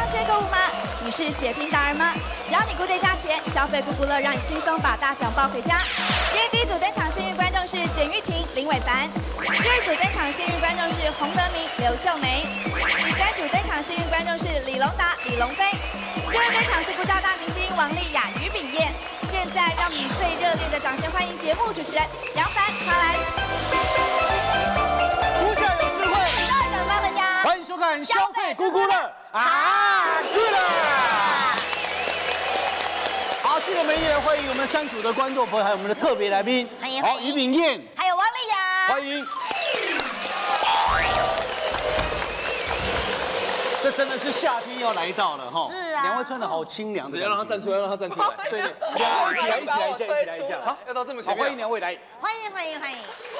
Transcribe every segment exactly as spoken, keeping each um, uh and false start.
街购物吗？你是血拼达人吗？只要你顾对价钱，消费顾不乐，让你轻松把大奖抱回家。今天第一组登场幸运观众是简玉婷、林伟凡，第二组登场幸运观众是洪德明、刘秀梅，第三组登场幸运观众是李龙达、李龙飞，最后登场是国家大明星王丽雅、于炳彦。现在让我们以最热烈的掌声欢迎节目主持人杨凡，他来。 股价有智慧， 大奖抱回家。 欢迎收看《消费咕咕乐》啊，对了。好，今天我们依然欢迎我们三组的观众朋友，还有我们的特别来宾，好，于炳彦， 还有王丽雅， 欢迎。这真的是夏天要来到了哈， 是啊， 两位穿的好清凉的， 只要让他站出来，让他站出来。 对对，两位一起来，一起来一下，一起来一下，好， 要到这么前面。 欢迎两位来， 欢迎欢迎欢迎。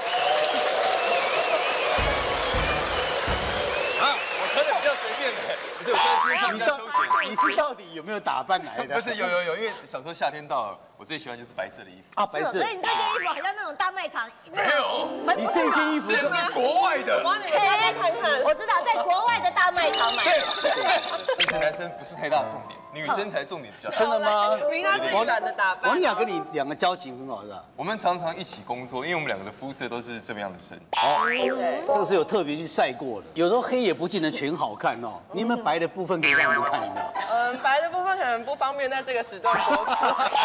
啊，我穿的比较随便的，不是我穿今天穿比较休闲。 你是到底有没有打扮来的？ 不是，有有有，因为想说夏天到了，我最喜欢就是白色的衣服啊，白色。 所以你这件衣服好像那种大卖场。 没有， 你这件衣服这是国外的。 帮你们大家看看，我知道在国外的大卖场买。 对，其实男生不是太大的重点，女生才重点比较大。 真的吗？ 明他自己懒得打扮。 王丽雅跟你两个交情很好，是吧？ 我们常常一起工作，因为我们两个的肤色都是这么样的深。 哦，这个是有特别去晒过的。有时候黑也不见得全好看哦。你有没有白的部分可以让我们看一下？ 嗯，白的部分可能不方便在这个时段播出。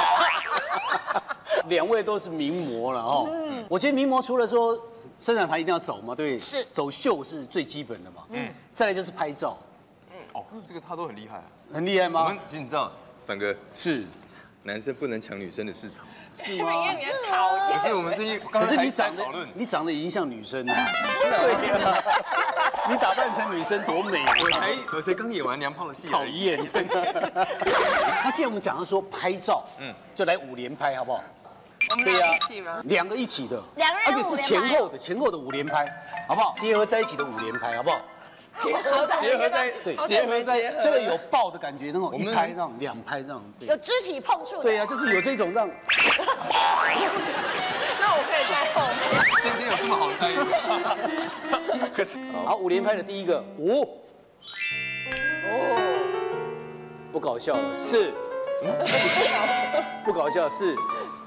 两位都是名模了哦。嗯，我觉得名模除了说伸展台一定要走嘛，对，是走秀是最基本的嘛。嗯，再来就是拍照。 嗯，哦，这个他都很厉害啊。 很厉害吗？ 我们其实你知道，反哥是男生不能抢女生的市场。 是吗？ 你很讨厌。 可是我们最近， 可是你长得你长得已经像女生了。对呀，你打扮成女生多美啊！ 我才我才刚演完娘炮的戏， 讨厌，真的。那既然我们讲到说拍照，嗯，就来五连拍好不好？ 我们俩一起吗？ 两个一起的， 两个人而且是前后的，前后的五连拍，好不好？结合在一起的五连拍，好不好？ 结合在结合在对， 结合在这个有抱的感觉，那种一拍那种两拍这样， 有肢体碰触。 对呀，就是有这种让。 那我可以在后面。 今天有这么好的待遇？可是好，五连拍的第一个五，哦，不搞笑了，四，不搞笑四。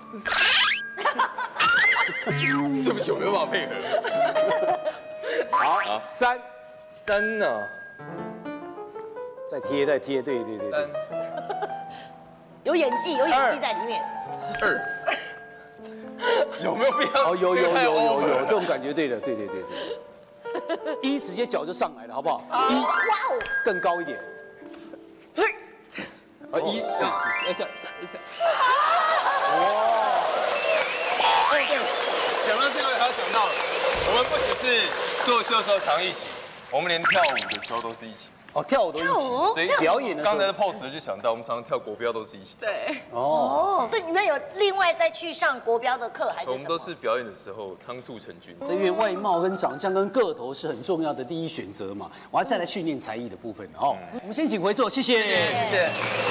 对不起，我没有办法配合。 好，三三呢？ 再贴，再贴，对对对对。 有演技，有演技在里面。 二，有没有必要？ 哦，有有有有有这种感觉，对的，对对对对。一直接脚就上来了，好不好？一，哇哦，更高一点。嘿， 啊一，是是是，一下一下。哇！哦对，讲到这个还要讲到了，我们不只是做秀的时候常一起，我们连跳舞的时候都是一起。 哦，跳舞都一起， 所以表演的时候刚才的 pose 就想到，我们常常跳国标都是一起。 对。 哦， 所以你们有另外再去上国标的课还是什么？ 我们都是表演的时候仓促成军。 因为外貌跟长相跟个头是很重要的第一选择嘛，我要再来训练才艺的部分哦。我们先请回座，谢谢。 谢谢。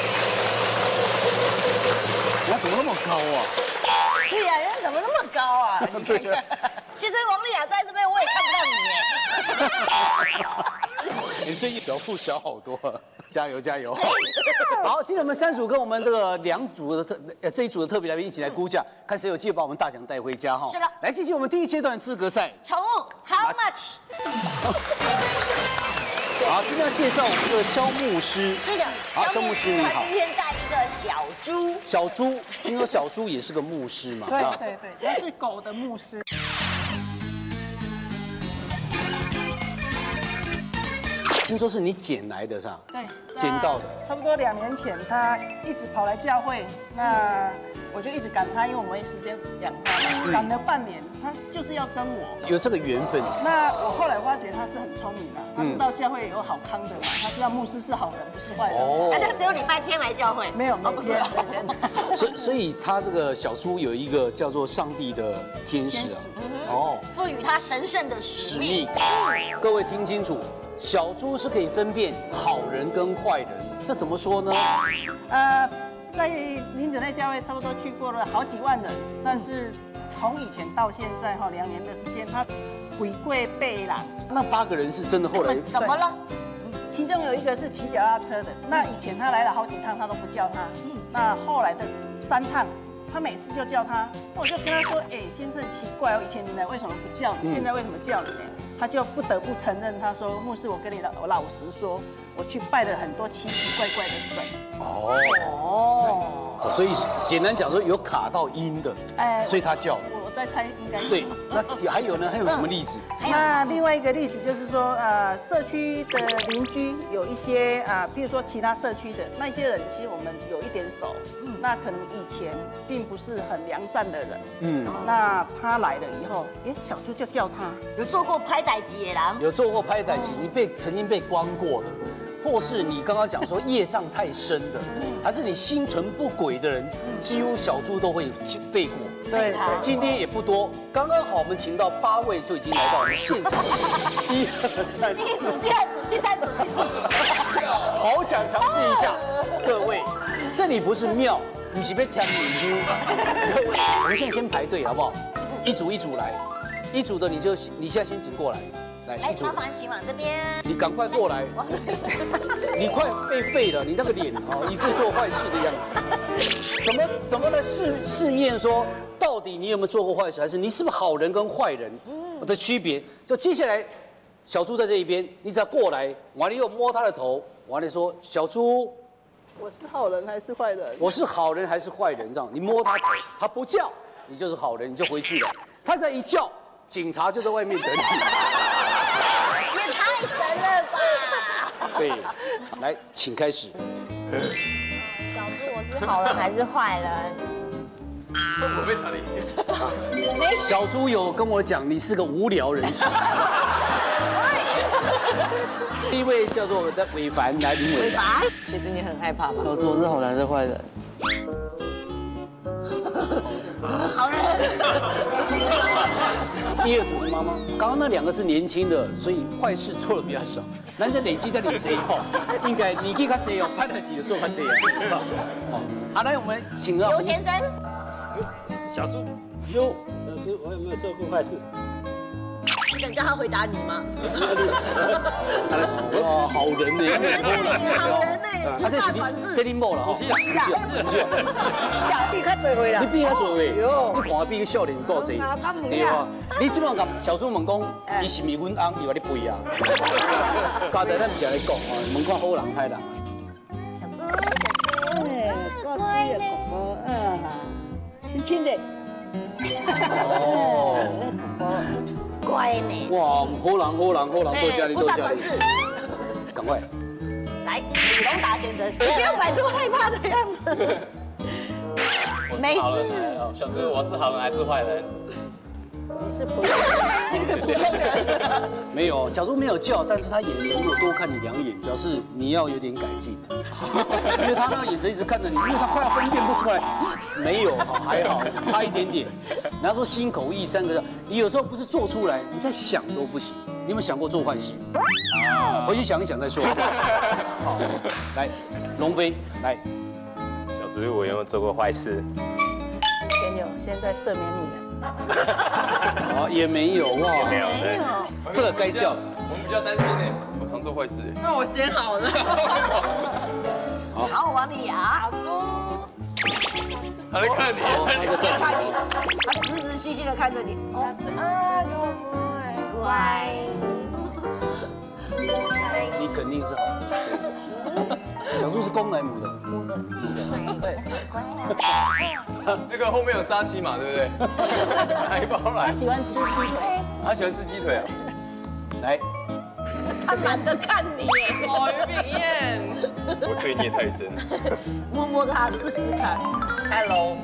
人家怎么那么高啊？ 对呀，人家怎么那么高啊？对呀。其实王丽雅在这边我也看不到你耶。 你最近小腹小好多，加油加油！好，今天我们三组跟我们这个两组的特呃这一组的特别来宾一起来估价，看谁有机会把我们大奖带回家哈。 是的， 来进行我们第一阶段的资格赛。 宠物 How much？ 好，今天要介绍我们的肖牧师。 是的， 好，肖牧师你好。 今天带一个小猪。 小猪，听说小猪也是个牧师嘛？ 对对对，他是狗的牧师。 听说是你捡来的是吧？ 对， 捡到的。 差不多两年前，他一直跑来教会，那我就一直赶他，因为我没时间养他，赶了半年，他就是要跟我。 有这个缘分。 那我后来发觉他是很聪明的，他知道教会有好康的嘛，他知道牧师是好人，不是坏人。 哦。 但是只有礼拜天来教会， 没有每天。 所以所以他这个小猪有一个叫做上帝的天使啊。哦。 赋予他神圣的使命。 各位听清楚。小猪是可以分辨好人跟坏人，这怎么说呢？ 呃，在林子内教会差不多去过了好几万人，但是从以前到现在哈两年的时间，他鬼怪背啦。 那八个人是真的后来怎么了？ 其中有一个是骑脚踏车的，那以前他来了好几趟，他都不叫他。那后来的三趟，他每次就叫他，那我就跟他说，哎，先生奇怪哦，以前你来为什么不叫你？现在为什么叫你呢？他就不得不承认，他说牧师，我跟你老我老实说，我去拜了很多奇奇怪怪的神。 哦，所以简单讲说有卡到音的， 哎所以他叫。 我在猜应该是对，那有还有呢？还有什么例子？ 那另外一个例子就是说，呃，社区的邻居有一些啊，譬如说其他社区的那些人，其实我们有一点熟，那可能以前并不是很良善的人，嗯，那他来了以后，哎，小猪就叫他， 有做过拍歹机的人， 有做过拍歹戏，你被曾经被关过的，或是你刚刚讲说业障太深的，还是你心存不轨的人，几乎小猪都会废过。 对， 今天也不多，刚刚好我们请到八位就已经来到我们现场，一二三第一组、 四， 第二组、第三组、第四组。 好想尝试一下，各位，这里不是庙，你是被甜米溜。各位，我们现在先排队好不好？一组一组来，一组的你就你现在先请过来，来来， 一组麻，烦请往这边。 你赶快过来，你快被废了，你那个脸哦，一副做坏事的样子，怎么怎么来试试验说？到底你有没有做过坏事，还是你是不是好人跟坏人的区别？就接下来，小猪在这一边，你只要过来，完了又摸他的头，完了说小猪， 我是好人还是坏人？ 我是好人还是坏人？这样你摸他头，他不叫，你就是好人，你就回去了。他再一叫，警察就在外面等你。 也太神了吧！ 对，来，请开始。 小猪，我是好人还是坏人？ 我被查理。 小猪有跟我讲，你是个无聊人士。第一位叫做伟凡，来林伟凡。 其实你很害怕吧？ 小猪是好人还是坏人？ 好人。 第二组的妈妈，刚刚那两个是年轻的，所以坏事做的比较少。男人累积在你这一号，应该你可以看这哦，拍得起的做看这样。好，好，来我们请到刘先生。 小猪，哟，小猪，我有没有做过坏事？ 你想叫他回答你吗？ 哇，好人呢， 好人呢， 啊，这是你这你某了哦，不是啊，不是啊， 比较做回啦你比较做位，你看我比个少年够济，对啊，你即摆甲小猪问讲，伊是毋是阮翁又甲你背啊？刚才咱不是咧讲哦，问看好人歹人。 小猪，小猪，乖呢， 嗯，轻轻的。 哦， 乖呢。 哇，好人好人好人，多谢你多谢你，赶快。 来，李龙达先生，你不要摆出害怕的样子。没事。 小猪，我是好人还是坏人？ 你是普通人， 谢谢。 没有，小猪没有叫，但是他眼神如果多看你两眼，表示你要有点改进。因为他那个眼神一直看着你，因为他快要分辨不出来。没有，还好，差一点点。人家说心口意三个字，你有时候不是做出来，你在想都不行。你有没有想过做坏事？回去想一想再说。好，来，龙飞，来。 小猪，我有没有做过坏事？ 没有，现在赦免你了。 啊，也没有哇， 没有， 没有。 这个该叫。 我们比较担心呢，我常做坏事。 那我先好了。 好，我往里牙。 他在看你， 看你，他仔仔细细的看着你。哦，啊，乖。 你肯定是好的。小猪是公来母的。 对。 那个后面有杀气嘛，对不对？拿一包来。 他喜欢吃鸡腿。 他喜欢吃鸡腿啊。 来， 他懒得看你。 哦，于炳彦。 我罪孽太深。 摸摸他试试看。Hello。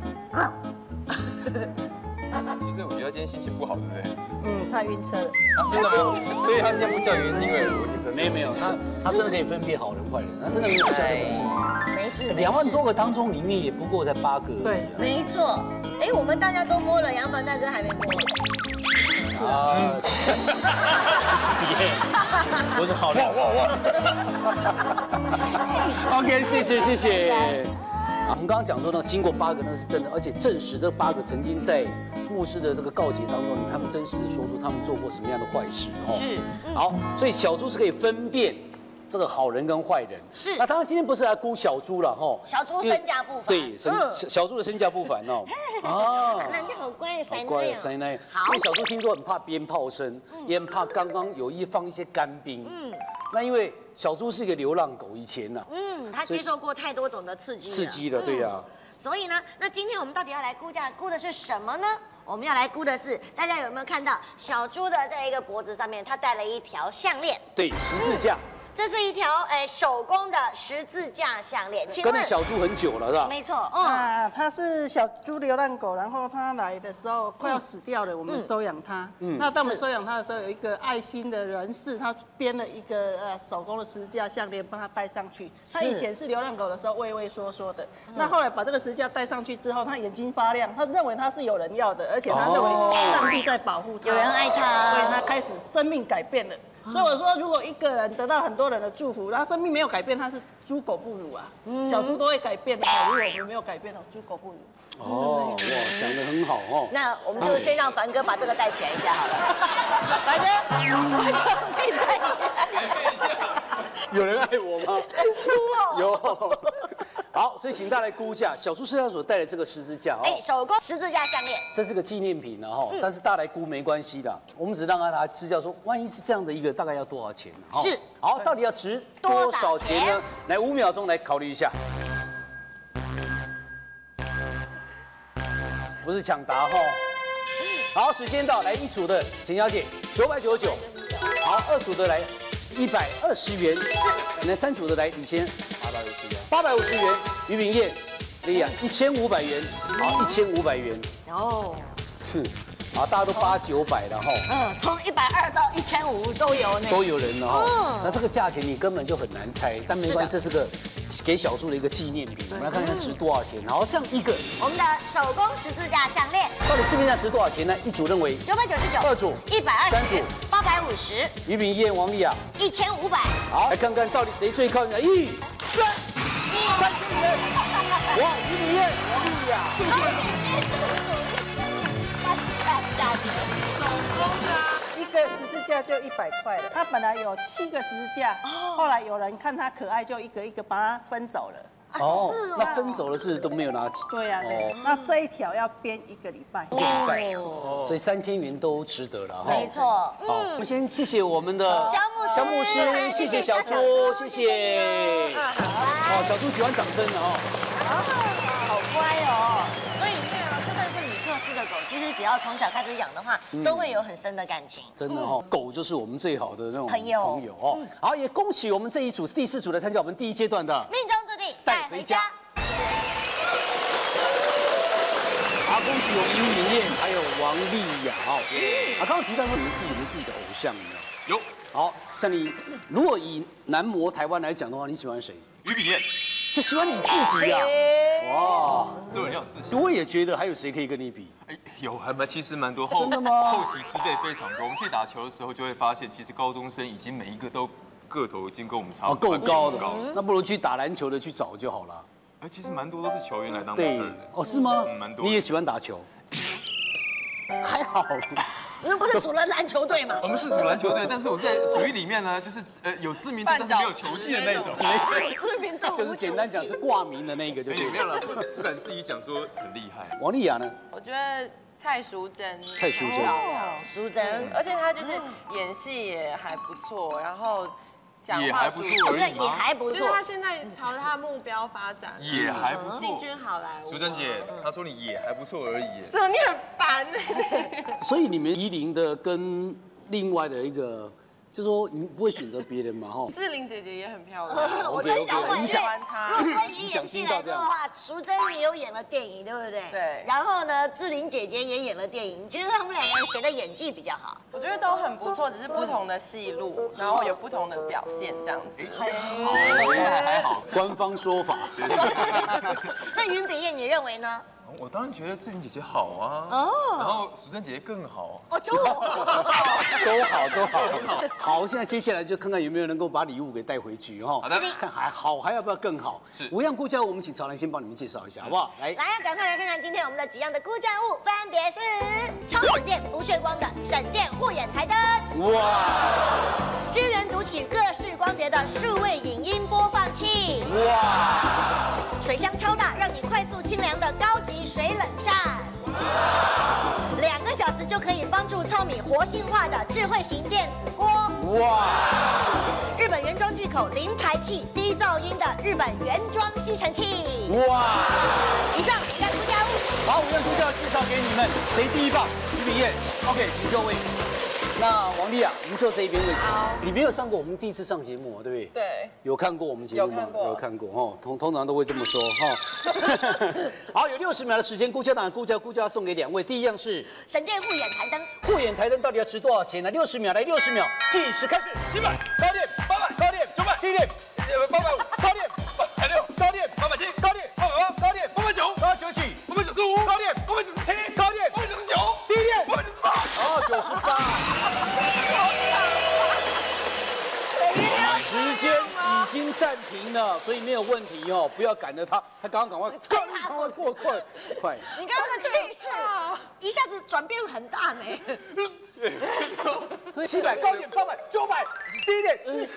其实我觉得今天心情不好，对不对？ 嗯，他晕车了。 真的吗？所以他现在不叫原因是因为我没有没有，他他真的可以分辨好人坏人，他真的没有叫这本事。 没事。 两万多个当中，里面也不过才八个。 对， 没错。哎，我们大家都摸了，杨凡大哥还没摸。 是啊。我是好人。哇哇哇 ！OK， 谢谢谢谢。我们刚刚讲说呢，经过八个那是真的，而且证实这八个曾经在牧师的这个告解当中，他们真实的说出他们做过什么样的坏事哦。 是。 好，所以小猪是可以分辨这个好人跟坏人。 是那当然今天不是来估小猪了哈。 小猪身价不凡。 对，身小小猪的身价不凡哦。啊， 那你好乖，塞乖奶塞奶。 好因为小猪听说很怕鞭炮声，也很怕刚刚有意放一些干冰。嗯。那因为小猪是一个流浪狗，以前呐。 嗯，他接受过太多种的刺激。 刺激了，对呀。 所以呢，那今天我们到底要来估价，估的是什么呢？我们要来估的是，大家有没有看到小猪的这一个脖子上面，它戴了一条项链？ 对，十字架。 这是一条哎手工的十字架项链， 跟着小猪很久了，是吧？ 没错，嗯， 啊，它是小猪流浪狗，然后它来的时候快要死掉了，我们收养它。嗯，那当我们收养它的时候，有一个爱心的人士，他编了一个呃手工的十字架项链，帮它戴上去。它以前是流浪狗的时候畏畏缩缩的，那后来把这个十字架戴上去之后，它眼睛发亮，他认为它是有人要的，而且他认为上帝在保护它， 有人爱它， 所以他开始生命改变了。所以我说，如果一个人得到很多人的祝福，然后生命没有改变，他是猪狗不如啊。小猪都会改变的，如果我们没有改变，猪狗不如。 哦，哇，讲得很好哦。 那我们就先让凡哥把这个戴起来一下好了。凡哥，凡哥可以戴起来。 有人爱我吗？有。好，所以请大家来估价，小猪身上所戴的这个十字架哦， 哎，手工十字架项链， 这是个纪念品呢哈，但是大家来估没关系的，我们只让他知道说，万一是这样的一个，大概要多少钱？ 是。 好，到底要值多少钱呢？来，五秒钟来考虑一下。不是抢答哈。好，时间到，来一组的简小姐九百九十九，好，二组的来一百二十元，来三组的来李先八百五十元，八百五十元，于炳燕、丽亚一千五百元，好，一千五百元， 哦， 是，啊，大家都八九百了哈， 嗯，从一百二到一千五都有呢， 都有人了哈，那这个价钱你根本就很难猜，但没关系，这是个给小猪的一个纪念品，我们来看看值多少钱，好，这样一个， 我们的手工十字架项链， 到底市面价值多少钱呢？一组认为九百九十九， 二组一百二十， 三组八百五十， 于炳燕、王丽雅一千五百， 好，来看看到底谁最靠近，一、三，三千元，哇，于炳燕、王丽雅。 一个十字架就一百块了，它本来有七个十字架，后来有人看它可爱，就一个一个把它分走了。 哦，那分走的是都没有拿起。 对呀， 哦， 那这一条要编一个礼拜。 一个礼拜，所以三千元都值得了哈。 没错， 好，我们先谢谢我们的小牧师小牧师，谢谢小猪，谢谢。哦，小猪喜欢掌声的哦。 好乖哦。所以你看啊，就算是米克斯的狗，其实只要从小开始养的话，都会有很深的感情。 真的哦，狗就是我们最好的那种朋友朋友哦。好，也恭喜我们这一组第四组来参加我们第一阶段的命中注定带回家。 好，恭喜我们于敏燕还有王丽雅哦。啊，刚刚提到说你们自己有没有自己的偶像呢？ 有。 好，像你如果以男模台湾来讲的话，你喜欢谁？ 于炳燕， 就喜欢你自己呀。哇， 这人要有自信。 我也觉得还有谁可以跟你比？ 哎，有还蛮其实蛮多后真的吗后期师辈非常多。我们去打球的时候就会发现，其实高中生已经每一个都个头已经跟我们差哦， 不多够高的高。 那不如去打篮球的去找就好了。 哎，其实蛮多都是球员来当模特对的。， 哦，是吗嗯蛮？多你也喜欢打球？还好。 你们不是组了篮球队吗？ 我们是属篮球队，但是我在属于里面呢，就是呃有知名度但是没有球技的那种。 知名度就是简单讲是挂名的那个就对了。 没有了，不敢自己讲说很厉害。 王丽雅呢？ 我觉得蔡淑珍， 蔡淑珍哦淑珍， 而且她就是演戏也还不错，然后讲话也还不错主持而已也还不错就是他。现在朝他的目标发展， 也还不错。 进军好莱坞。 淑珍姐，她说你也还不错而已。 什么？你很烦呢？ 所以你们宜林的跟另外的一个，就说你不会选择别人嘛？哈。 志玲姐姐也很漂亮， 我真想问， 你喜欢她如果以演戏来说的话，淑珍也有演了电影，对不对？ 对然后呢，志玲姐姐也演了电影，你觉得他们两个人谁的演技比较好？ 我觉得都很不错，只是不同的戏路，然后有不同的表现这样子。 还好。 官方说法。 那云炳燕，你认为呢？ 我当然觉得志玲姐姐好啊，哦，然后淑珍姐姐更好。 哦，就我。 都好，都好，好。现在接下来就看看有没有能够把礼物给带回去哈。 好的， 看还好，还要不要更好？ 是。 五样估价物，我们请曹兰先帮你们介绍一下，好不好？来， 来，赶快来看看今天我们的几样的估价物，分别是超省电不炫光的省电护眼台灯， 哇， 支援读取各式光碟的数位水冷扇，两个小时就可以帮助糙米活性化的智慧型电子锅。哇！日本原装进口零排气、低噪音的日本原装吸尘器。哇！以上五样估价物。 好，五样估价介绍给你们，谁第一棒？于炳彦 ，OK， 请就位。那王丽啊，我们就这一边位置。你没有上过我们第一次上节目，对不对？ 对。 有看过我们节目吗？有看过。有看过哦，通通常都会这么说哈。好，有六十秒的时间，估价当然估价估价送给两位。第一样是省电护眼台灯。 护眼台灯到底要值多少钱呢？六十秒来，六十秒计时开始。七百，高电八百，高电九百，低电八百五，高电八百六，高电八百七，高电八百八，高电八百九，八百九起，八百九十五，高电八百九十七，高电八百九十九，低电八百九十八，哦，九十八。时间已经暂停了，所以没有问题哦，不要赶着他，他刚刚赶快，赶快过快快！ 你刚刚的气势一下子转变很大呢。 七百高点，八百九百，低一点，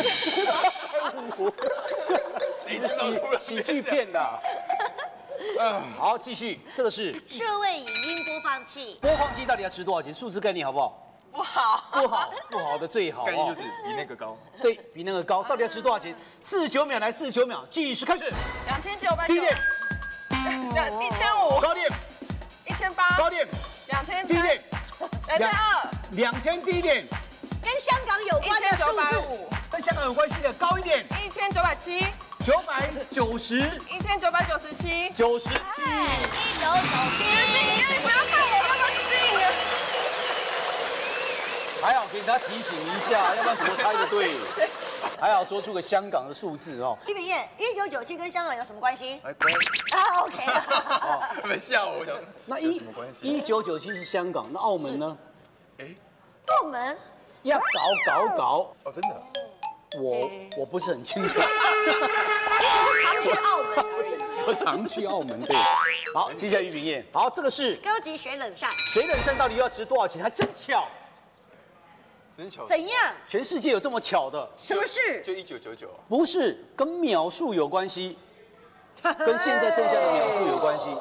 喜喜剧片的。好，继续，这个是数位影音播放器。 播放器到底要值多少钱？数字概念好不好？ 不好， 不好，不好的最好。 概念就是比那个高。 对比那个高，到底要值多少钱？四十九秒来，四十九秒，计时开始。 两千九百。 低点。 一千五。 高点。 一千八。 高点。 两千。 低点。 两千二。 两千低点。 跟香港有关的数字。 跟香港有关系的高一点。 一千九百七。 九百九十。 一千九百九十七。 九十七。 一九九七。 你不要看我那么近啊！ 还好给他提醒一下，要不然怎么猜得对？还好说出个香港的数字哦。 于炳彦，一九九七跟香港有什么关系？ 哎，关啊 ，OK 了。 他们吓我，我想那一什么关系？一九九七是香港，那澳门呢？ 哎， 澳门要搞搞搞哦，真的。 我我不是很清楚。 我是常去澳门而已。 我常去澳门，对。好，接下来于炳彦，好，这个是高级水冷扇。 水冷扇到底要值多少钱？还真巧。 真巧。 怎样？ 全世界有这么巧的？ 什么事？ 就一九九九。 不是，跟秒数有关系，跟现在剩下的秒数有关系。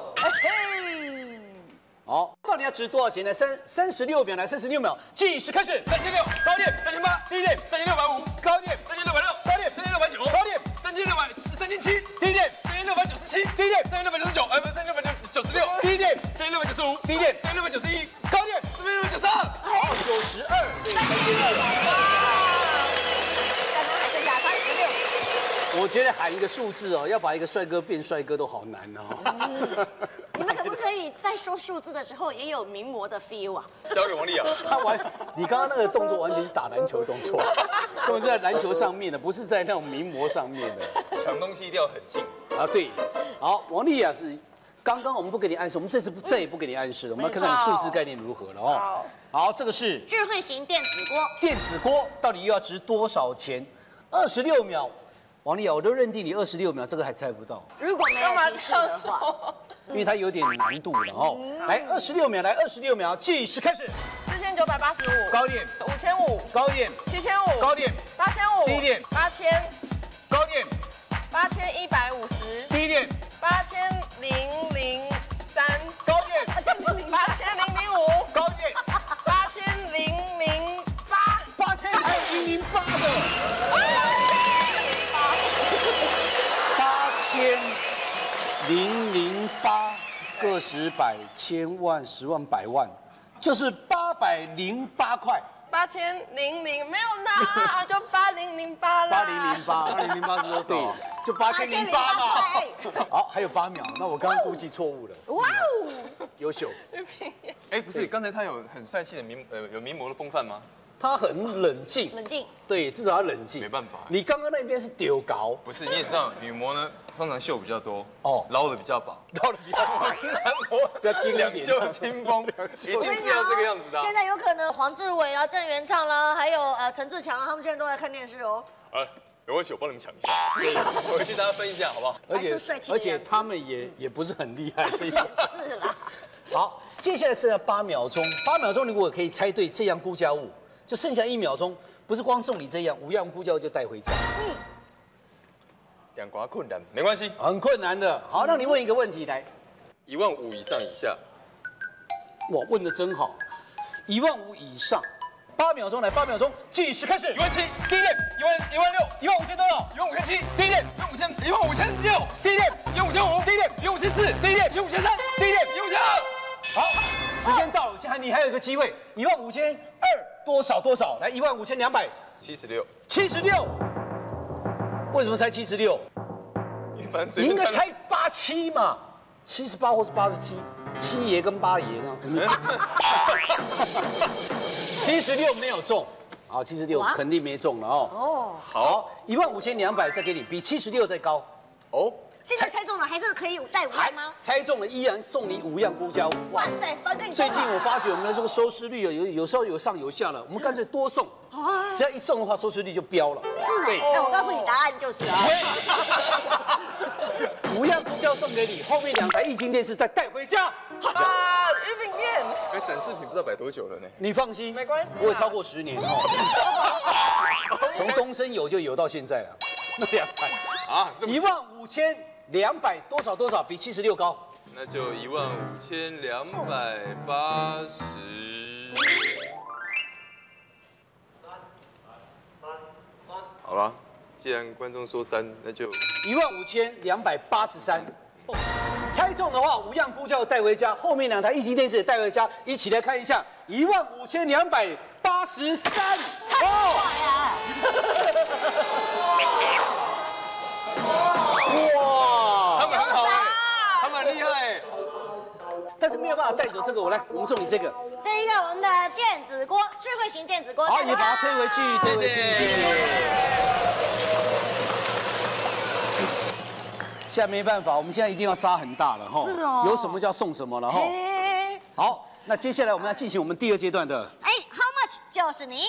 好，到底要值多少钱呢？三三十六秒来，三十六秒，计时开始。 三千六，高点三千八，低点三千六百五， 高点三千六百六， 高点三千六百九， 高点三千六百三千七， 低点三千六百九十七， 低点三千六百九十九，哎，不是三千六百九十六， 低点三千六百九十五， 低点三千六百九十一， 高点三千六百九十二， 好，九十二，对，三千六。 刚刚还剩下三十六。 我觉得喊一个数字哦，要把一个帅哥变帅哥都好难哦。 你们可不可以在说数字的时候也有名模的 feel 啊？ 交给王丽啊。 他完，你刚刚那个动作完全是打篮球的动作，根本是在篮球上面的，不是在那种名模上面的。 抢东西一定要很近啊，对。好，王丽雅是刚刚我们不给你暗示，我们这次不再也不给你暗示了，我们要看看你数字概念如何了哦。好，这个是智慧型电子锅。 电子锅到底又要值多少钱？二十六秒，王丽雅，我都认定你二十六秒，这个还猜不到。 如果没有提示的话， 因为它有点难度了哦。来，二十六秒，来二十六秒，计时开始。 四千九百八十五。 高点。 五千五。 高点。 七千五。 高点。 八千五。 低点。 八千。 高点。 八千一百五十。 低点。 八千零零三。 高点。 八千零零五。 高点。 八千零零八。 八千还有零零八的。八千零零八，个十百千万十万百万，就是八百零八块。 八千零零没有拿，就八零零八啦。 八零零八，八零零八是多少？对，就八千零八嘛。好，还有八秒，那我刚刚估计错误了。哇哦，优秀。 哎，不是，刚才他有很帅气的名呃有名模的风范吗？ 他很冷静， 冷静。 对，至少要冷静。 没办法， 你刚刚那边是丢高。 不是，你也知道，女模呢通常秀比较多， 哦， 捞的比较饱， 捞的比较饱。 男模不要盯两袖清风，一定是要这个样子的。 现在有可能黄志伟啦、郑元畅啦，还有呃陈志强啦，他们现在都在看电视哦。 啊，没关系，我帮你们抢一下。对，回去大家分一下，好不好？ 而且而且他们也也不是很厉害，这样是啦。 好，接下来剩下八秒钟，八秒钟如果可以猜对这样估价物，就剩下一秒钟，不是光送你这样，五样估价物就带回家。嗯， 两瓜困难，没关系， 很困难的。好，让你问一个问题来， 一万五以上以下。 哇，问的真好，一万五以上。八秒钟来，八秒钟，计时开始。 一万七，第一点，一万一万六， 一万五千多少？ 一万五千七， 第一点， 一万五千，一万五千六， 第一点， 一万五千五， 第一点， 一万五千四， 第一点， 一万五千三， 第一点， 一万五千二。 好，时间到了，现在你还有一个机会，一万五千二多少多少？来，一万五千两百七十六， 七十六。为什么才七十六？你应该猜八七嘛，七十八或是八十七，七爷跟八爷呢？七十六没有中，好，七十六肯定没中了哦。 哦， 好，一万五千两百再给你，比七十六再高。哦， 现在猜中了还是可以带五样吗？ 猜中了依然送你五样菇胶。 哇塞，翻更最近我发觉我们的这个收视率啊，有有时候有上有下了，我们干脆多送，只要一送的话，收视率就飙了。 是对，哎，我告诉你答案就是啊。 五样菇胶送给你，后面两台液晶电视再带回家。 啊，鱼饼店。 哎，展示品不知道摆多久了呢？ 你放心， 没关系， 不会超过十年哦。从东升有就有到现在了，那两台啊， 一万五千两百多少多少，比七十六高。 那就一万五千两百八十。好了，既然观众说三，那就一万五千两百八十三。猜中的话，五样菇胶带回家，后面两台液晶电视也带回家，一起来看一下，一万五千两百八十三。 太快啊！ 哇！ 他们很好哎，他们很厉害哎。 但是没有办法带走这个，我来，我们送你这个。 这一个我们的电子锅，智慧型电子锅。 好，也把它推回去，推回去，谢谢。现在没办法，我们现在一定要杀很大了哈。 是哦。 有什么叫送什么了哈。好，那接下来我们要进行我们第二阶段的。 哎 ，How much 就是你。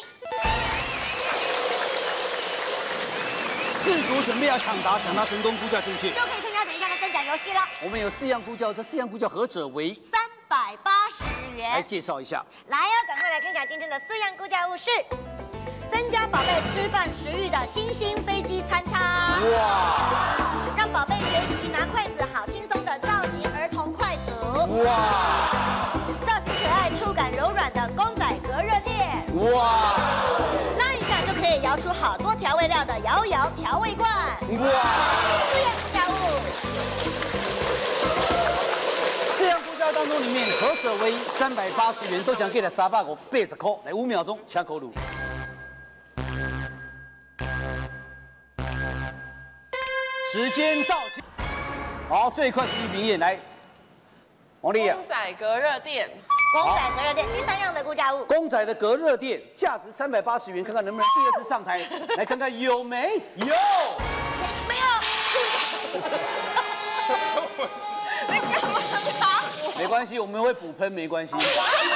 四组准备要抢答，抢答成功，估价正确， 就可以参加等一下的分奖游戏了。 我们有四样估价，这四样估价何者为？ 三百八十元。 来介绍一下。 来呀，赶快来看一下今天的四样估价物是。增加宝贝吃饭食欲的星星飞机餐叉，哇！让宝贝学习拿筷子好轻松的造型儿童筷组，哇！造型可爱、触感柔软的公仔隔热垫，哇！拉一下就可以摇出好多调味料的摇摇调味罐，哇！四样估价物， 四样估价当中里面何者为三百八十元？都奖给了三百五八十块，来五秒钟抢口路。时间到，好，最快速度名言来，王丽啊。 公仔隔热垫， 公仔隔热垫，第三样的估价物， 公仔的隔热垫，价值三百八十元，看看能不能第二次上台，来看看有没有？ 没有。 没关系，我们会补喷，没关系。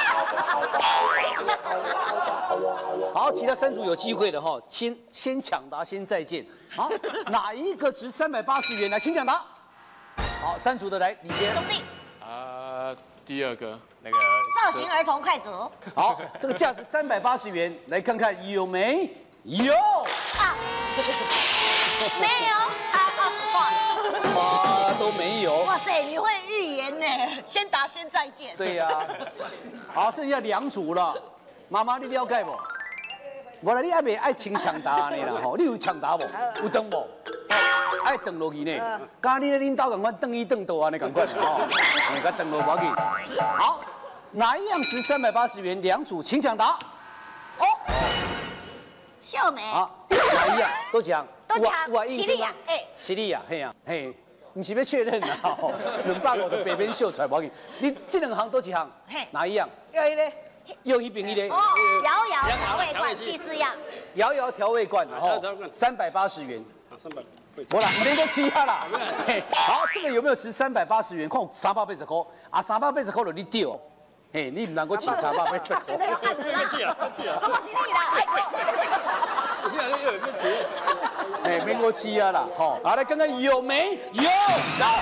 好，其他三组有机会的哈，先先抢答，先再见。好，哪一个值三百八十元？来，请抢答。好，三组的来，你先。 兄弟。 啊，第二个那个造型儿童筷组。 好，这个价值三百八十元，来看看有没有？啊， 没有，差二十块。 啊，都没有。 哇塞，你会预言呢？先答先再见。 对呀、啊。好，剩下两组了。妈妈，你了解不？无啦，你还袂爱清抢答呢啦吼，你有抢答无？有登无？爱登落去呢。刚你咧恁兜共款登一登倒安尼共款吼，你甲登落无要紧。好，哪一样值三百八十元？两组请抢答。哦， 秀美。 啊，哪一样？都讲。 都讲。犀利呀，哎。 犀利呀，嘿呀，嘿。不是要确认啊，两百五十八边秀出来无要紧。你这两行都几行？哪一样？ 又一个。 又一边一个。 哦，摇摇调味罐，第四样。 摇摇调味罐，然后三百八十元。 啊，三百。 我啦，没得欺压啦。好，这个有没有值三百八十元？看三百八十块，啊，三百八十块就你丢。嘿，你唔能够起三百八十块。 真的要按了啦。 记了，记了。 我是你啦，哎呦。 现在又有面子。 哎，没过欺压啦，吼。好，来看看有没有？来。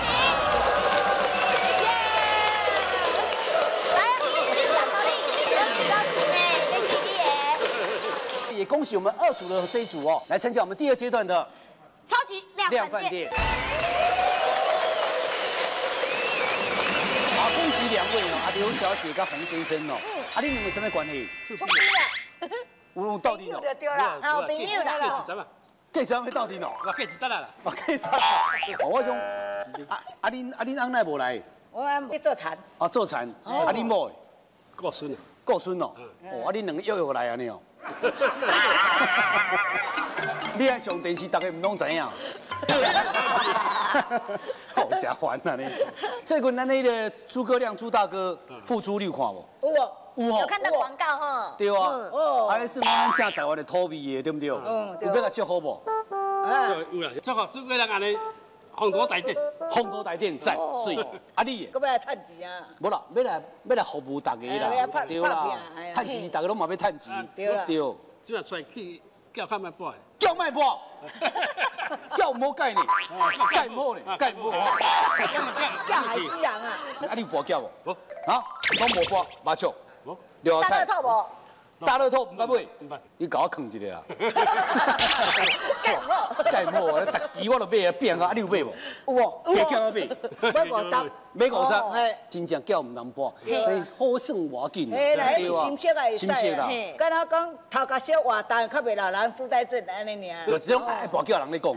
也恭喜我们二组的这一组哦，来参加我们第二阶段的超级量饭店。 恭喜两位哦，阿刘小姐跟洪先生哦，啊，你们有什么关系？ 出兵啦， 有到底哦？ 就对啦，好朋友啦。 计一十啊， 计十要到底哦？ 我计一十啊啦。 哦，计十。哦，我想，啊啊恁啊恁翁奈无来？ 我要做田。 啊，做田。啊，恁某？ 过孙啊。 过孙哦。哦，啊恁两个约约来安尼哦。你爱上电视，大家唔拢知影。好真烦啊你！最近咱那个诸葛亮朱大哥复出，你有看无？ 有哦， 有哦。 有看到广告哈。 对啊。哦。啊，是咱正台湾的土味的，对不对？嗯。有要甲祝福无？ 啊。有啦，祝福诸葛亮安尼风头大顶。 风头大顶，在水。啊你？ 搁要来趁钱啊？ 无啦，要来要来服务大家啦，对啦。趁钱，大家拢嘛要趁钱。 对啦。 对。 即下出来去叫看卖播。 叫卖播。叫无概念，盖无咧，盖无。 叫还死人啊！ 啊，你有播叫无？ 无。 啊，拢无播，麻将。 无。 六合彩。 大乐透无？ 大乐透唔捌买。 唔捌。 你甲我坑一个啦。 盖无。 盖无，逐期我都买啊，变啊，你有买无？ 有哦。 加叫我买。 买五十。 买五十。真正叫唔难播，好算偌紧。 嘿，那是心色啊， 心色啦。 敢若讲头壳小活动，较袂老人痴呆症安尼尔。 就这种爱博叫人咧讲。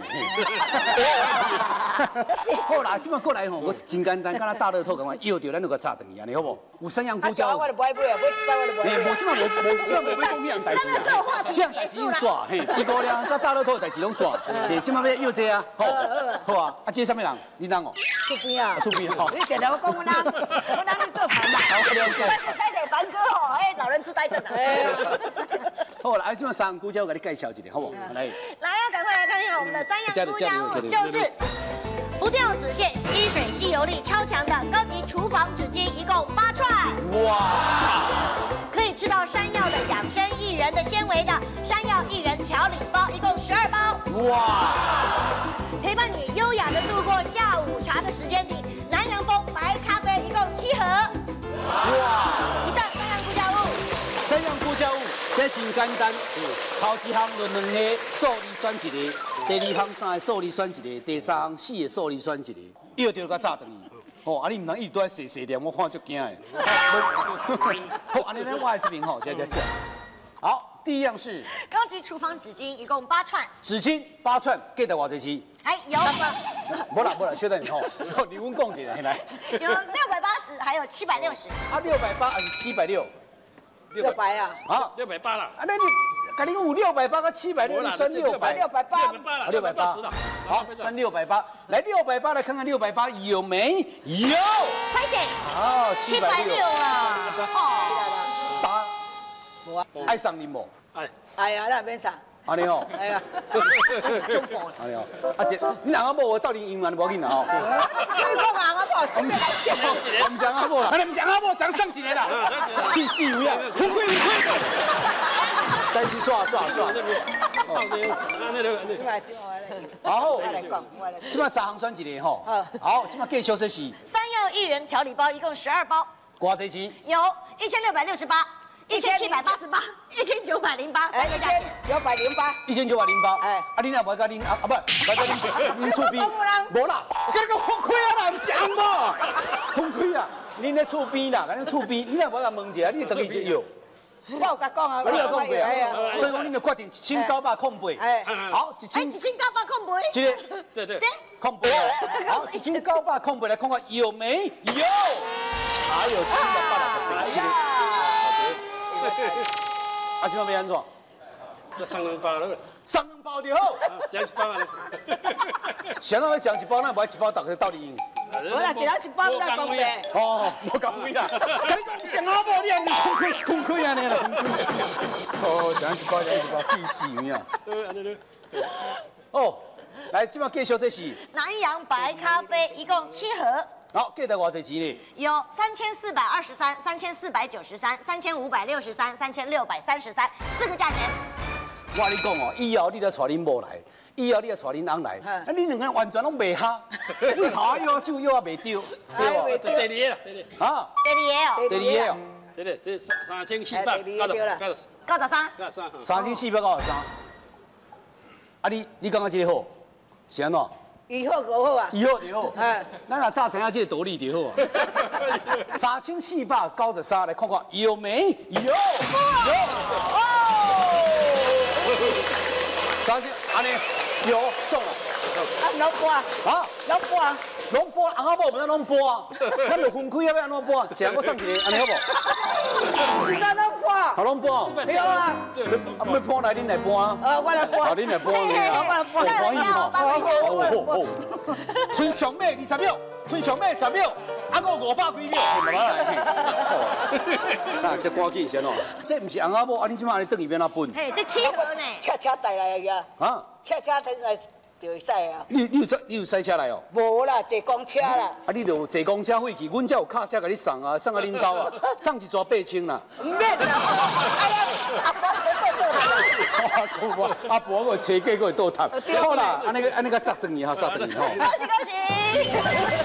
好啦，即摆过来吼，我真简单，敢若大乐透咁话，摇着咱就个炸断去安尼好无？有三样股票。 我就不爱买啊，买我就不爱买。 无即摆无无即摆无要讲迄样代志啊，迄样代志已煞，嘿，一个两甲大乐透代志拢煞，嘿，即摆要摇这啊，好，好啊，啊，这什么人？你人哦？ 出边啊？ 出边吼。 你点了我讲我人，我人你做盘嘛。好，了解。歹势凡哥吼，哎，老人痴呆症啊。 好啦，啊，即摆三样股票我给你介绍一下，好不？来。 来，要赶快来看一下我们的三样股票，就是不掉纸屑、吸水吸油力超强的高级厨房纸巾，一共八串。哇！可以吃到山药的养生薏仁的纤维的山药薏仁调理包，一共十二包。哇！陪伴你优雅的度过下午茶的时间里，南洋风白咖啡一共七盒。哇！以上三样估价物。 三样估价物，这真简单。头一项就两个数字选一个，第二项三个数字选一个，第三项四个数字选一个，摇着甲炸断去。哦，啊你唔通一直都在细细念，我看足惊的。好，安尼咱我来这边吼，这这这。好，第一样是高级厨房纸巾，一共八串。 纸巾八串，记得偌济钱？ 还有。 无啦无啦，小等你吼，你阮讲一下，来。 有六百八十，还有七百六十。 啊，六百八还是七百六？ 六百啊。 啊， 六百八啦。 啊，那你，甲你讲有六百八跟七百六，你算六百。 六百八。 啊，六百八。好，算六百八。来，六百八来看看六百八有没有？ 拍险。 好，七百六啊。 哦。答。我爱上你无？ 爱。 哎呀，那边上。 安尼哦。 哎呀。 安尼哦。阿姐，你两个某我到底赢完无紧啦吼。 你讲两个某，真系讲。 我唔想阿某啦，安尼唔想阿某，讲上一个啦。去四位啊，很亏很亏。但是刷刷刷。好，即摆三项选一个吼。好，即摆继续这是。 山药薏仁调理包一共十二包。 偌济钱？ 有一千六百六十八。一千七百八十八，一千九百零八，三个价钱，九百零八， 一千九百零八。哎，啊，你若无甲恁啊啊不，无甲恁恁厝边，无啦，甲你讲放开啊啦，唔讲无，放开啊，恁咧厝边啦，甲恁厝边，你若无甲问一下，你等于就有。 我有甲讲啊， 你有讲过啊，所以讲恁就决定一千九百空八。哎，好，一千， 一千九百空八。 这个， 对对， 空八。好，一千九百空八来看看有没有？还有七百八十八。啊，现在要安怎？ 这三两包了。 三两包就好。 讲一包啊！ 想到要讲一包，那不一包大家到底赢？ 我啦，一人一包来讲呗。 哦，无讲位啦。跟你讲上阿宝，你安尼空开空开安尼啦，空开。哦，讲一包讲一包，必死有影。哦，来，今麦继续这是南洋白咖啡，一共七盒。 好，记得偌济钱呢？ 有三千四百二十三、三千四百九十三、三千五百六十三、三千六百三十三，四个价钱。 我跟你讲哦，以后你来带恁某来，以后你来带恁翁来，啊，你两个人完全拢袂合，你头啊摇手摇啊袂丢，对不？第二个啦，第二。 啊， 第二个哦。 第二个哦。 对对，这三三千七百九十，九十， 九十三。 九十三。 三千四百九十三。啊，你你感觉这个好？是安怎？ 以后可好啊？ 以后就好。哎，咱若炸成啊，这个道理就好啊。三千四百九十三，来看看有没有？有。哦。三千，安尼有中了。 啊，老播啊！ 啊， 老播啊！ 拢播，翁仔某唔咱拢播啊，咱就分开要要安怎播？一人我送一个，安尼好不？ 今仔拢播。 好拢播。 对啊。 啊，要播来恁来播啊。 啊，我来播。 啊，恁来播你啊。 我来播。 欢喜吼。 好好好。 剩上尾二十秒，剩上尾十秒，啊，我五百几秒，慢慢来。啊，这赶紧先哦。这唔是翁仔某，啊，你即马安尼等伊变哪分？ 嘿，这七盒呢？ 车车带来个。 啊？ 车车带来。就会使啊！ 你你有塞你有塞车来哦？ 无啦，坐公车啦。 啊，你就坐公车费去，阮才有卡车甲你送啊，送啊恁兜啊，送一抓八千啦。 唔免啦，哎呀，阿婆找倒倒。 阿婆我车价我会倒摊。好啦，安尼个安尼个砸断你哈，砸断你哈。 恭喜恭喜！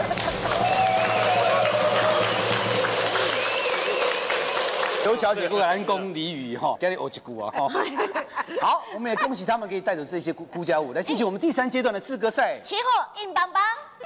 刘小姐过来讲俚语哈，今日学一句啊哈。好，我们也恭喜他们可以带走这些孤孤家物，来进行我们第三阶段的资格赛。 起火硬邦邦。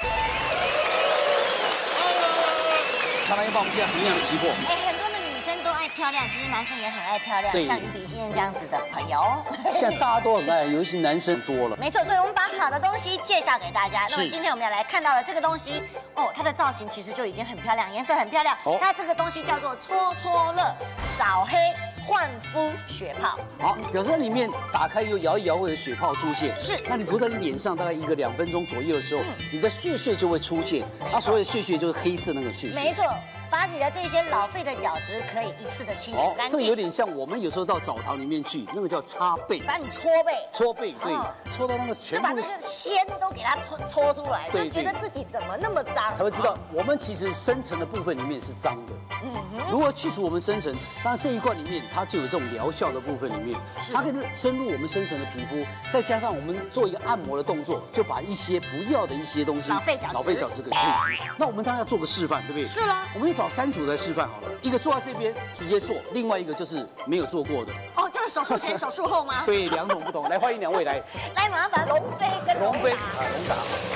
常常要帮我们介绍什么样的期货？ 哎，很多的女生都爱漂亮，其实男生也很爱漂亮， 对像于比现在这样子的朋友。 现在大家都很爱，尤其男生多了。 没错，所以我们把好的东西介绍给大家。那么是今天我们要来看到的这个东西，哦，它的造型其实就已经很漂亮，颜色很漂亮。 哦它这个东西叫做搓搓乐扫黑焕肤血泡。 好，表示在里面打开又摇一摇，会有血泡出现。 是那你涂在你脸上大概一个两分钟左右的时候，你的血血就会出现。那所谓的血血就是黑色那个血血。 没错，把你的这些老废的角质可以一次的清除哦， 干净。 这个有点像我们有时候到澡堂里面去，那个叫擦背。 把你搓背。 搓背，对哦， 搓到那个就全部的把那个鲜都给它搓搓出来， 对就觉得自己怎么那么脏， 才会知道我们其实深层的部分里面是脏的。如何去除我们深层？当然这一罐里面它就有这种疗效的部分里面，它可以深入我们深层的皮肤，再加上我们做一个按摩的动作，就把一些不要的一些东西老废角质老废角质给去除。那我们当然要做个示范，对不对？ 是啦。 我们就找三组来示范好了，一个坐在这边直接做，另外一个就是没有做过的。 哦，就是手术前、手术后吗？ 对，两种不同。来，欢迎两位来。 来，麻烦龙飞跟龙飞龙达啊，龙达。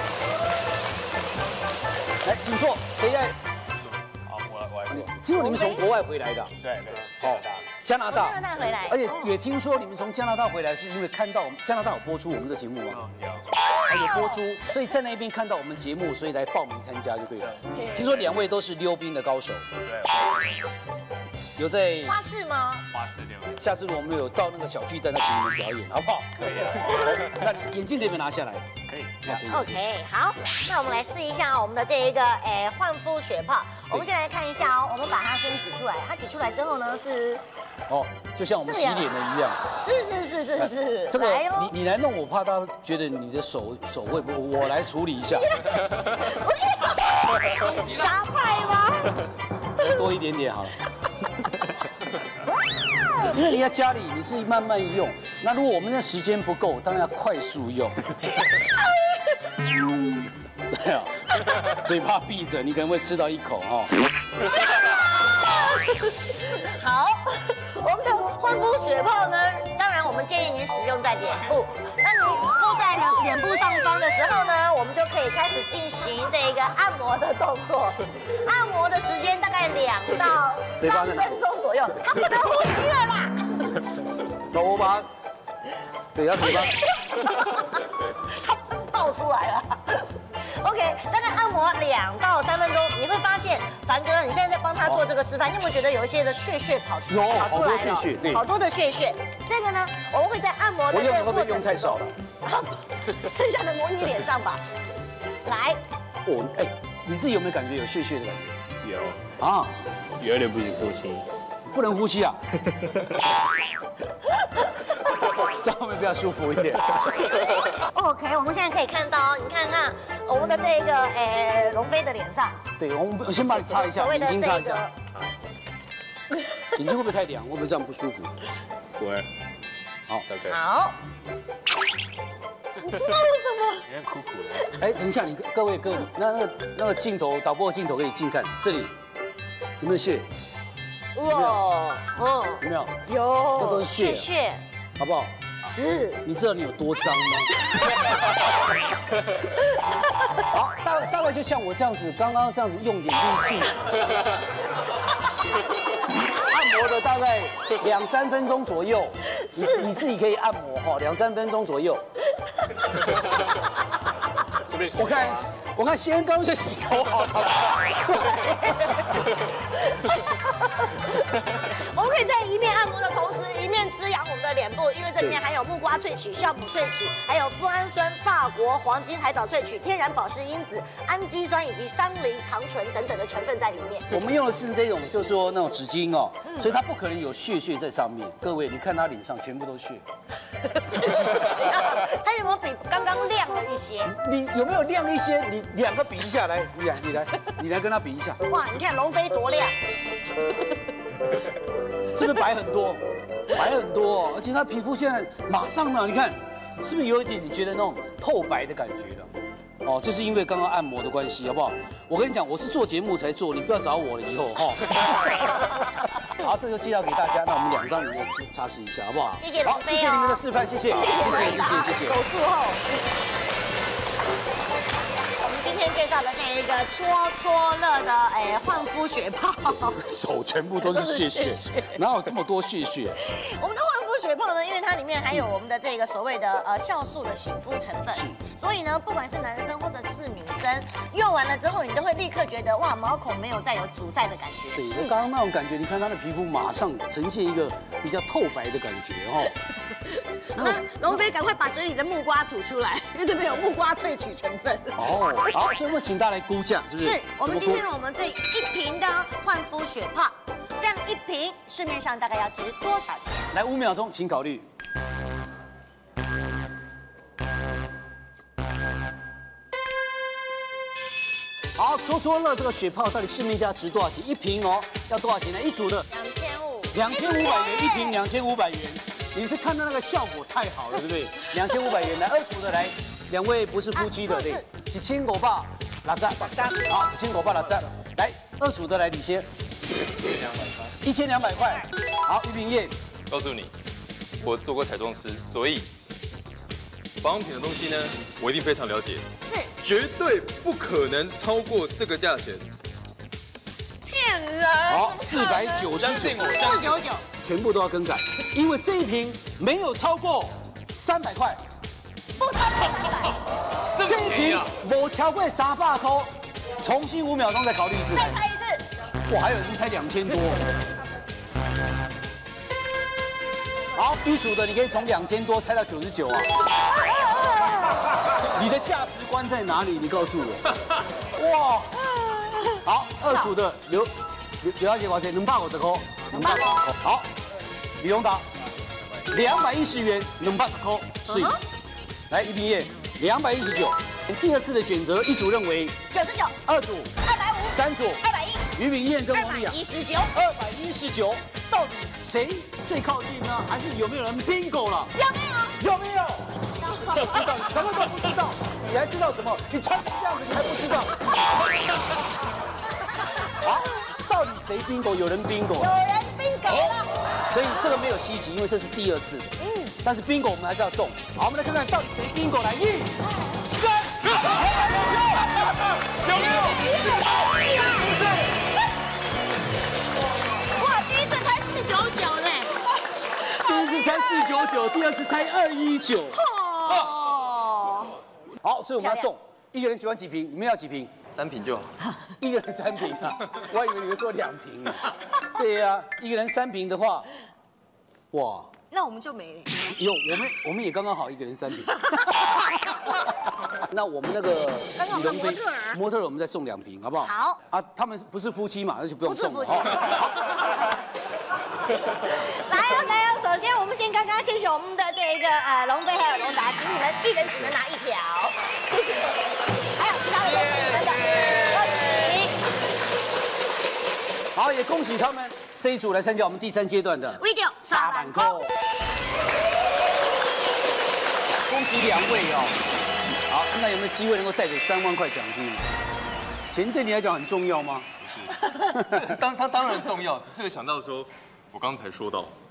来，请坐，谁在？ 好，我来我来做。 听说你们从国外回来的？ 对对，加拿大。 加拿大， 加拿大回来， 而且也听说你们从加拿大回来是因为看到我们加拿大有播出我们这节目吗？ 有。 有播出，所以在那边看到我们节目，所以来报名参加就对了。听说两位都是溜冰的高手， 对。 有在花式吗？ 花式溜冰。 下次我们有到那个小巨蛋，再请你们表演，好不好？ 可以啊。 那眼镜可以拿下来。 可以。 OK， 好，那我们来试一下我们的这一个诶焕肤血泡。我们先来看一下哦，我们把它先挤出来，它挤出来之后呢是， 哦，就像我们洗脸的一样。 是是是是是。 这个来哦你你来弄，我怕他觉得你的手手会不，我来处理一下。 杂派吗？ 多一点点好了。因为你在家里你是慢慢用，那如果我们的时间不够，当然要快速用。对啊，嘴巴闭着，你可能会吃到一口哈。 好，我们的焕肤血泡呢，当然我们建议你使用在脸部。那你坐在脸部上方的时候呢，我们就可以开始进行这个按摩的动作。按摩的时间大概两到三分钟左右，它不能呼吸了啦。 那我把它，对，要嘴巴。 它泡出来了。OK， 大概按摩两到三分钟，你会发现，凡哥，你现在在帮他做这个示范，你有没有觉得有一些的血血跑出有跑出来了？ 好多血血，对， 好多的血血。这个呢，我们会在按摩的我这个过程用会不会用太少了？ 剩下的抹你脸上吧。来， 哦，哎，你自己有没有感觉有血血的感觉？ 有啊， 有点不行呼吸。 不能呼吸啊。这样会不会比较舒服一点 ？OK， 我们现在可以看到，你看看我们的这个诶龙飞的脸上。 对，我们我先帮你擦一下，眼睛擦一下。眼睛会不会太凉？会不会这样不舒服？ 不会。 好 ，OK。 好。你知道为什么？ 有点苦苦的。 哎，等一下，你各位各位，那那个那个镜头导播的镜头可以近看，这里有没有血？ 哇，嗯， 有没有？ 有， 这都是血血， 好不好？ 是。 你知道你有多脏吗？好，大概大概就像我这样子，刚刚这样子用点力气，按摩的大概两三分钟左右，你你自己可以按摩哈，两三分钟左右。我看我看先刚就洗头好了。 我们可以在一面按摩的同时，一面滋养我们的脸部，因为这里面含有木瓜萃取、酵母萃取，还有脯氨酸、法国黄金海藻萃取、天然保湿因子、氨基酸以及山梨糖醇等等的成分在里面。 我们用的是这种，就是说那种纸巾哦，所以它不可能有屑屑在上面。各位，你看他脸上全部都屑。 它有没有比刚刚亮了一些？ 你有没有亮一些？你两个比一下来，你来，你来，你来跟他比一下。 哇，你看龙飞多亮， 是不是白很多？白很多，而且他皮肤现在马上呢，你看是不是有一点你觉得那种透白的感觉了？哦，这是因为刚刚按摩的关系，好不好？我跟你讲，我是做节目才做，你不要找我了以后哈。好，这就介绍给大家，那我们两张你来试擦拭一下，好不好？ 谢谢龙飞哦。 好，谢谢你们的示范，谢谢，谢谢，谢谢，谢谢。 手术后。我们今天介绍的这一个搓搓乐的哎焕肤血泡， 手全部都是屑屑，哪有这么多屑屑？ 我们的焕肤血泡呢，因为它里面含有我们的这个所谓的呃酵素的醒肤成分，所以呢，不管是男生或者是女生，用完了之后，你都会立刻觉得哇，毛孔没有再有阻塞的感觉。 对，那刚刚那种感觉，你看他的皮肤马上呈现一个比较透白的感觉哦。 那龙飞赶快把嘴里的木瓜吐出来，因为这边有木瓜萃取成分。 哦，好，所以我们请大家来估价，是不是？ 是，我们今天我们这一瓶的焕肤血泡，这样一瓶市面上大概要值多少钱？ 来，五秒钟，请考虑。好，搓搓乐这个血泡到底市面价值多少钱？一瓶哦，要多少钱呢？一组的两千五， 两千五百元一瓶，两千五百元。你是看到那个效果太好了，对不对？两千五百元，来二组的来，两位不是夫妻的，对，几千狗爸拉赞，好，几千狗爸拉赞，来二组的来，你先，一千两百块，好，于品燕， 告诉你，我做过彩妆师，所以保养品的东西呢，我一定非常了解， 是， 绝对不可能超过这个价钱。 骗人！ 好，四百九十九， 四九九。 全部都要更改，因为这一瓶没有超过三百块， 不超过三百， 这一瓶没超过三百块，重新五秒钟再考虑一次， 再猜一次， 哇，还有人猜两千多，好，一组的你可以从两千多猜到九十九啊，你的价值观在哪里？你告诉我，哇，好，二组的刘刘刘小姐，多少钱？两百五十块。两百块，好，李荣达，两百一十元，两百十块，所以，来一瓶叶，两百一十九。第二次的选择，一组认为九十九， 二组二百五， 三组二百一， 于品燕跟王丽雅一十九， 二百一十九，到底谁最靠近呢？还是有没有人 bingo 了？ 有没有？ 有没有？不知道，什么都不知道，你还知道什么？你穿成这样子，你还不知道？好，到底谁 bingo？ 有人 bingo， 有人 bingo 了， 所以这个没有稀奇，因为这是第二次。嗯，但是 bingo 我们还是要送。好，我们来看看到底谁 bingo 来，一、三，有没有？ 哇，第一次才四九九嘞， 第一次才四九九，第二次才二一九。哦，好，所以我们要送。一个人喜欢几瓶？你们要几瓶？ 三瓶就好。 一个人三瓶啊！我还以为你会说两瓶呢。对呀、啊，一个人三瓶的话，哇， 那我们就没了。 有我们我们也刚刚好一个人三瓶。那我们那个刚刚我们的模特儿， 模特儿我们再送两瓶，好不好？ 好。 啊，他们不是夫妻嘛，那就不用送了。 不是夫妻。来哦来哦，首先我们先刚刚谢谢我们的这个呃龙飞还有龙达，请你们一人只能拿一条，谢谢。还有其他的都是你们的，恭喜。 好，也恭喜他们这一组来参加我们第三阶段的 video 沙板扣。恭喜两位哦。好，那有没有机会能够带走三万块奖金？钱对你来讲很重要吗？ 不是，当它当然重要，只是想到说，我刚才说到，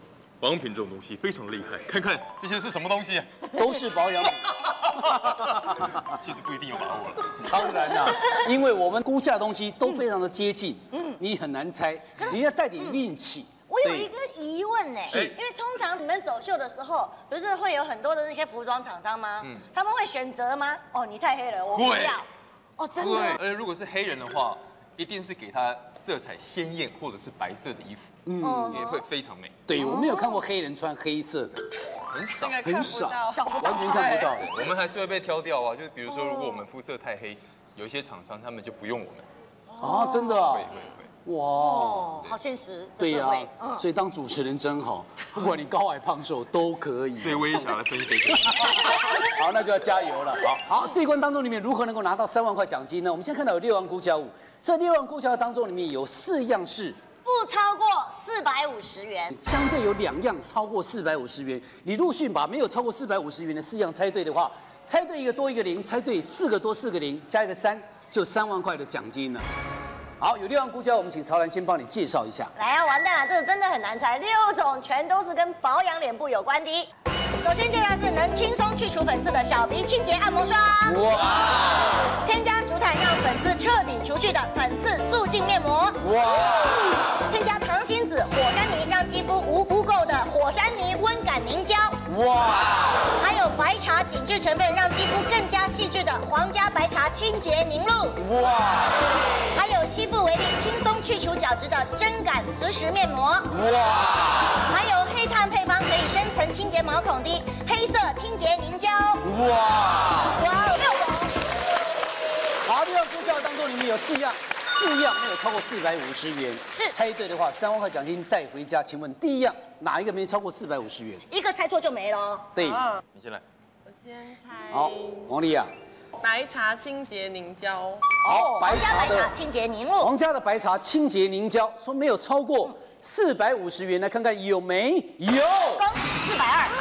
保养品这种东西非常厉害，看看这些是什么东西？ 都是保养品。 其实不一定有把握了。 当然啦，因为我们估价的东西都非常的接近，嗯，你很难猜，你要带点运气。 我有一个疑问呢， 是因为通常你们走秀的时候，不是会有很多的那些服装厂商吗？嗯，他们会选择吗？哦，你太黑了，我不要。哦，真的。 而且如果是黑人的话，一定是给他色彩鲜艳或者是白色的衣服，嗯，也会非常美。 对，我没有看过黑人穿黑色的， 很少， 很少，完全看不到。 我们还是会被挑掉啊，就比如说，如果我们肤色太黑，有一些厂商他们就不用我们。 啊，真的啊？ 会会会。 哇， 好现实。 对呀，所以当主持人真好，不管你高矮胖瘦都可以。 所以我也想来分析这个。 好，那就要加油了。好，好，这一关当中里面如何能够拿到三万块奖金呢？我们现在看到有六样估价物，这六样估价当中里面有四样是不超过四百五十元， 相对有两样超过四百五十元。你陆续把没有超过四百五十元的四样猜对的话，猜对一个多一个零，猜对四个多四个零，加一个三，就三万块的奖金了。好，有六样估价，我们请曹兰先帮你介绍一下。 来啊，完蛋了，这个真的很难猜，六种全都是跟保养脸部有关的。首先介绍是能轻松去除粉刺的小鼻清洁按摩霜，哇！添加竹炭让粉刺彻底除去的粉刺速净面膜，哇！添加糖心子、火山泥让肌肤无污垢的火山泥温感凝胶，哇！还有白茶紧致成分让肌肤更加细致的皇家白茶清洁凝露，哇！还有吸附为例轻松去除角质的针感磁石面膜，哇！还有黑炭配方可以深层清洁毛孔的黑色清洁凝胶，哇！哇，六种。 好，六样估价当中里面有四样，四样没有超过四百五十元， 是猜对的话三万块奖金带回家。请问第一样哪一个没超过四百五十元？ 一个猜错就没了哦。 对， 你先来。 我先猜。 好，王丽亚。 白茶清洁凝胶。 好，白茶的清洁凝露。 皇家的白茶清洁凝胶，说没有超过四百五十元，来看看有没有？ 恭喜四百二。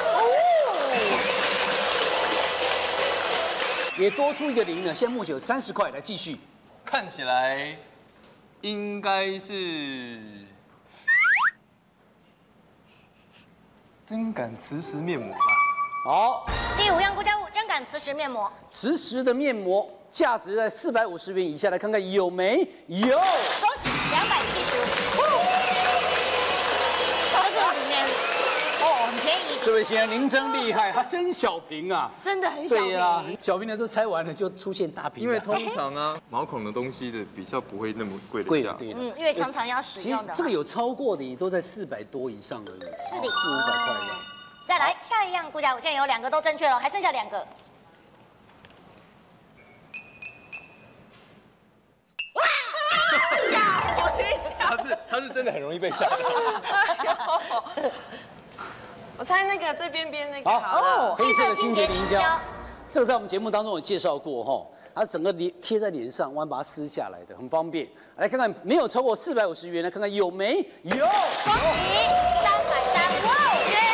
也多出一个零呢，现在目前有三十块，来继续。 看起来应该是针感磁石面膜吧。 好， 第五样估价物针感磁石面膜， 磁石的面膜价值在四百五十元以下，来看看有没有？ 恭喜两百七十五。这里面哦很便宜。 这位先生，您真厉害，他真小瓶啊！ 真的很小瓶。 对呀，小瓶的都猜完了，就出现大瓶。 因为通常啊，毛孔的东西的比较不会那么贵的价。 对的， 嗯，因为常常要使用的。 这个有超过的，也都在四百多以上而已。 是的， 四五百块的。 再来下一样估价，我现在有两个都正确了，还剩下两个。 哇！吓我一跳！ 他是他是真的很容易被吓到。 我猜那个最边边那个好了， 黑色的清洁凝胶，这个在我们节目当中有介绍过哈，它整个贴贴在脸上，我们把它撕下来的，很方便。来看看没有超过四百五十元，来看看有没有？ 恭喜三百三，哇耶！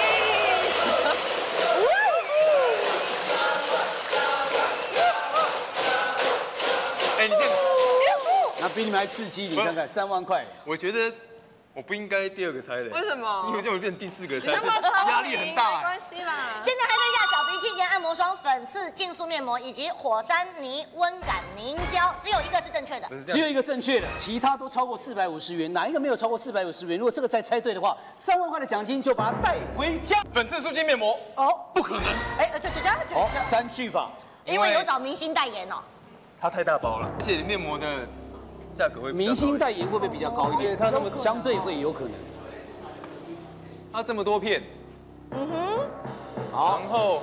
哎，你这个， 那比你们还刺激，你看看三万块。 我觉得我不应该第二个猜的。 为什么？ 因为这样我变第四个猜， 那么聪明压力很大。 没关系啦。 现在还剩下小鼻清洁按摩霜、粉刺净素面膜以及火山泥温感凝胶，只有一个是正确的。 只有一个正确的，其他都超过四百五十元，哪一个没有超过四百五十元？如果这个再猜对的话，三万块的奖金就把它带回家。 粉刺速净面膜哦，不可能。 哎，这这这哦，删去法， 因为有找明星代言哦。 它太大包了，而且面膜的价格会。 明星代言会不会比较高一点？它那么相对会有可能。 它这么多片， 嗯哼， 好， 然后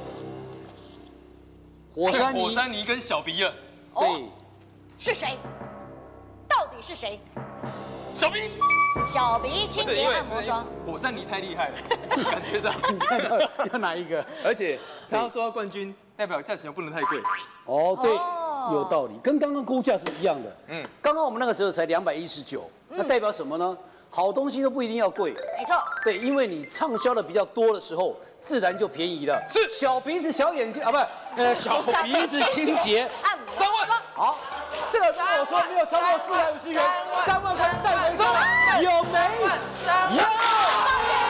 火山泥、 火山泥跟小鼻了， 对， 是谁？到底是谁？ 小鼻， 小鼻清洁按摩霜。 火山泥太厉害了，感觉上你现在要哪一个？ 而且他要说到冠军，代表价钱又不能太贵。 哦，对，有道理，跟刚刚估价是一样的。嗯，刚刚我们那个时候才两百一十九，那代表什么呢？好东西都不一定要贵， 没错。 对，因为你畅销的比较多的时候，自然就便宜了。 是小鼻子、小眼睛啊，不，呃，小鼻子清洁按摩三万。好，这个如果说没有超过四百五十元，三万块带回家，有没有？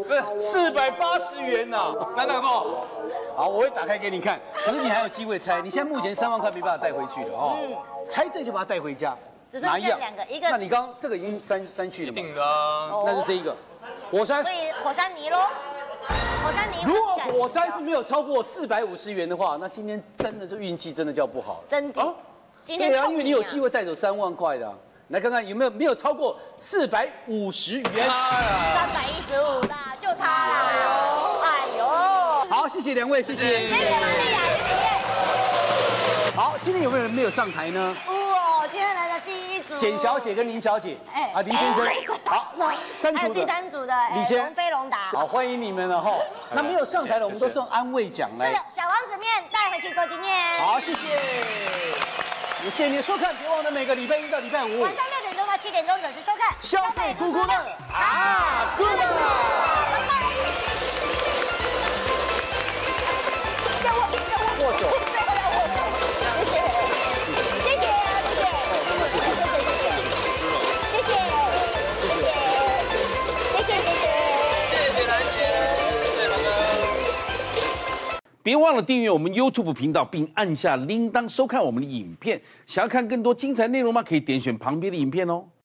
不是四百八十元呐， 难道够？ 好，我会打开给你看。可是你还有机会猜，你现在目前三万块没办法带回去了哦。猜对就把它带回家。 只剩下两个，一个。 那你刚刚这个已经删删去了吗？ 定的啊。 那是这一个，火山。 所以火山泥喽。火山泥。 如果火山是没有超过四百五十元的话，那今天真的就运气真的叫不好。 真的。今天对啊，因为你有机会带走三万块的。来看看有没有没有超过四百五十元。 三百一十五啦，就他啦。哎呦。 好，谢谢两位，谢谢。 谢谢玛利亚，谢谢。 好，今天有没有人没有上台呢？ 哇，今天来的第一组。 简小姐跟林小姐，哎，啊林先生。好，那三组的。 第三组的李先龙飞龙达。 好，欢迎你们了哈。那没有上台的，我们都送安慰奖来。 是的，小王子面带回去做纪念。 好，谢谢。也谢谢你的收看，别忘了每个礼拜一到礼拜五晚上六点钟到七点钟准时收看。 消费咕咕乐啊，咕乐。 拜拜。要握，要握。 握手。 最后要握手。谢谢，谢谢，谢谢。 哦，谢谢，谢谢，谢谢。 谢谢，谢谢，谢谢，谢谢， 谢谢兰姐，谢谢兰哥。 别忘了订阅我们 YouTube 频道，并按下铃铛收看我们的影片。想要看更多精彩内容吗？可以点选旁边的影片哦。